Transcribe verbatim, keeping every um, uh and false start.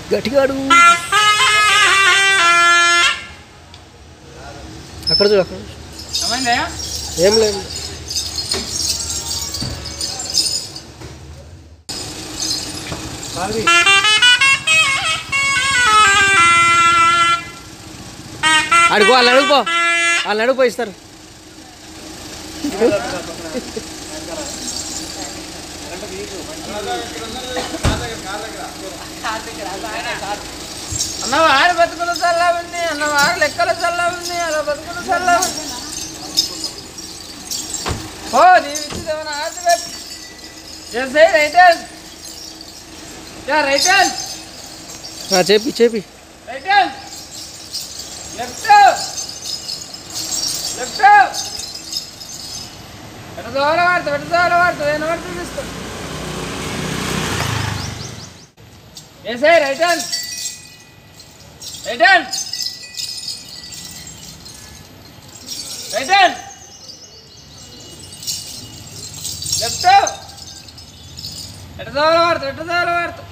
గట్టిగా అడుగు. అక్కడ చూడు, అక్కడ ఏం లేదు. అడుగు, వాళ్ళని అడుగుపో, వాళ్ళని అడుగుపో ఇస్తారు. అన్నవారు బతుకులు చల్లా ఉంది, అన్నవారు లెక్కలు చల్లా ఉంది, అలా బతుకులు చల్లా ఉంది. ఓ దీవించి దేవన ఆశ పెట్టి రైట్ హ్యాండ్, రైట్ హ్యాండ్, చెప్పి చెప్పి రైట్ హ్యాండ్, లెఫ్ట్ లెఫ్ట్, ఎటు దోల వాడుతూ ఎటు దోల వాడుతూ ఏం పడుతూ తీసుకో. ఏసై right hand, right hand, right hand, left, ఎటు దోల వాడుతూ ఎటు దోల వాడుతూ